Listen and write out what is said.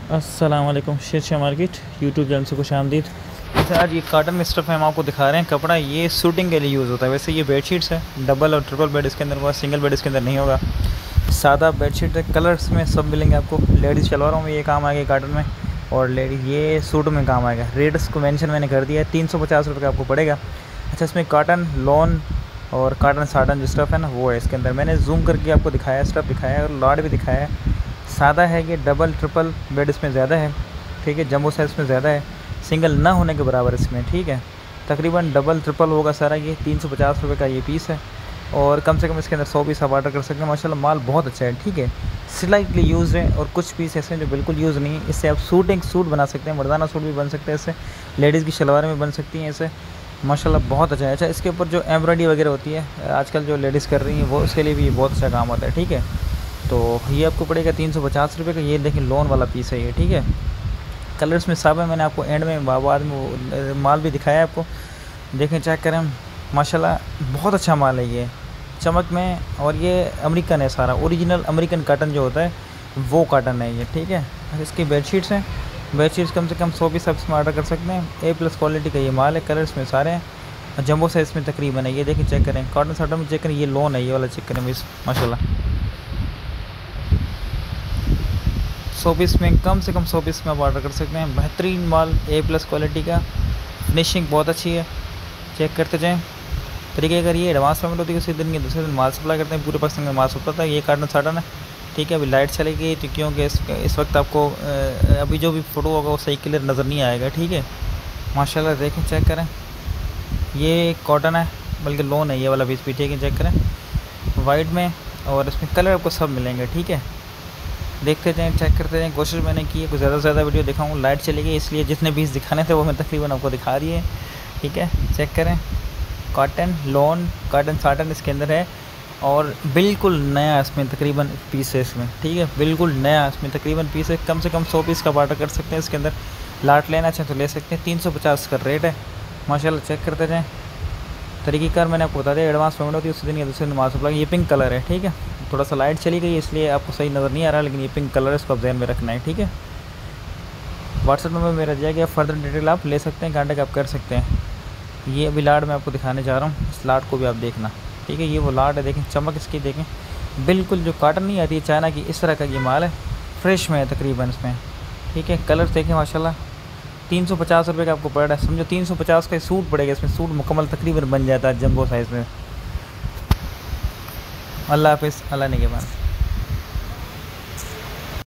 अस्सलाम वालेकुम। Sher Shah market YouTube channel से खुश आमदीद। अच्छा, आज ये कॉटन में स्टफ़ हम आपको दिखा रहे हैं। कपड़ा ये सूटिंग के लिए यूज़ होता है। वैसे ये बेडशीट्स है, डबल और ट्रिपल बेड इसके अंदर होगा, सिंगल बेड इसके अंदर नहीं होगा। सादा बेडशीट है, कलर्स में सब मिलेंगे आपको। लेडीज़ शलवारों में ये काम आएगा कॉटन में, और लेडीज़ ये सूट में काम आएगा। रेट्स को मेंशन मैंने कर दिया है, 350 रुपये का आपको पड़ेगा। अच्छा, इसमें कॉटन लॉन और कॉटन साटन जो स्टफ़ है ना वो है इसके अंदर। मैंने जूम करके आपको दिखाया है, स्टफ़ दिखाया है और लॉट भी दिखाया है। सादा है ये, डबल ट्रिपल बेड इसमें ज़्यादा है, ठीक है। जंबो साइज़ में ज़्यादा है, सिंगल ना होने के बराबर इसमें, ठीक है। तकरीबन डबल ट्रिपल होगा सारा। ये 350 रुपये का ये पीस है, और कम से कम इसके अंदर 100 पीस आप ऑर्डर कर सकते हैं। माशाल्लाह माल बहुत अच्छा है, ठीक है। सिलाई के लिए यूज़ है, और कुछ पीस ऐसे हैं जो बिल्कुल यूज़ नहीं है। इससे आप सूट बना सकते हैं, मर्दाना सूट भी बन सकते हैं इससे, लेडीज़ की शलवारें भी बन सकती हैं इससे। माशाल्लाह बहुत अच्छा है। अच्छा, इसके ऊपर जो एम्ब्रॉयडरी वगैरह होती है आजकल जो लेडीज़ कर रही हैं, वो उसके लिए भी बहुत अच्छा काम आता है, ठीक है। तो ये आपको पड़ेगा 350 रुपये का। ये देखें लोन वाला पीस है ये, ठीक है। कलर्स में सब है, मैंने आपको एंड में बाद में माल भी दिखाया है आपको। देखें, चेक करें, माशाल्लाह बहुत अच्छा माल है ये, चमक में। और ये अमेरिकन है सारा, ओरिजिनल अमेरिकन कॉटन जो होता है वो कॉटन है ये, ठीक है। इसकी बेडशीट्स हैं, बेडशीट्स कम से कम 100 पीस आप इसमें ऑर्डर कर सकते हैं। A+ क्वालिटी का ये माल है, कलर्स में सारे हैं। जंबो साइज़ में तकरीबन है ये। देखें, चेक करें, कॉटन साटन में चेक करें, ये लोन है ये वाला, चेक करें माशाल्लाह 100 पीस में, कम से कम 100 पीस में आप ऑर्डर कर सकते हैं। बेहतरीन माल, A+ क्वालिटी का, फिनिशिंग बहुत अच्छी है। चेक करते जाएँ। तरीके अगर ये एडवांस पेमेंट होती है उसी दिन के दूसरे दिन माल सप्लाई करते हैं, पूरे पाकिस्तान में माल सप्लाई था। ये कॉटन साटन है, ठीक है। अभी लाइट चली गई तो क्योंकि इस वक्त आपको अभी जो भी फ़ोटो होगा वो सही क्लियर नज़र नहीं आएगा, ठीक है। माशाल्लाह देखें, चेक करें, ये कॉटन है, बल्कि लोन है ये वाला पीस भी, ठीक है। चेक करें वाइट में, और इसमें कलर आपको सब मिलेंगे, ठीक है। देखते जाएँ, चेक करते जाएँ। कोशिश मैंने की है कुछ ज़्यादा से ज़्यादा वीडियो दिखाऊँ। लाइट चली गई इसलिए जितने पीस दिखाने थे वो मैं तकरीबन आपको दिखा दिए, ठीक है। चेक करें, कॉटन लॉन, कॉटन साटन इसके अंदर है, और बिल्कुल नया इसमें तकरीबन पीस है इसमें, ठीक है। बिल्कुल नया इसमें तकरीबन पीस है। कम से कम 100 पीस का ऑर्डर कर सकते हैं इसके अंदर। लाट लेना चाहें तो ले सकते हैं। 350 का रेट है। माशाल्लाह चेक करते जाएँ। तरीक़ेकार मैंने आपको बता दिया, एडवांस पेमेंट होती है उसी दिन या दूसरे दिन माल सप्लाई। ये पिंक कलर है, ठीक है। थोड़ा सा लाइट चली गई इसलिए आपको सही नज़र नहीं आ रहा, लेकिन ये पिंक कलर है, इसको आप ध्यान में रखना है, ठीक है। व्हाट्सएप नंबर मेरा जाएगा, आप फर्दर डिटेल आप ले सकते हैं, कॉन्टेक्ट आप कर सकते हैं। ये अभी लाट मैं आपको दिखाने जा रहा हूँ, इस लाट को भी आप देखना, ठीक है। ये वो लाट है, देखें चमक इसकी, देखें बिल्कुल जो कॉटन नहीं आती है चाइना की, इस तरह का ये माल है, फ्रेश में है तकरीबन इसमें, ठीक है। कलर देखें माशाल्लाह। 350 रुपये का आपको पड़ रहा है, समझो 350 का सूट पड़ेगा। इसमें सूट मुकम्मल तकरीबन बन जाता है जंबो साइज़ में। अल्लाह हाफ़िज़, अल्लाह ने के बाद।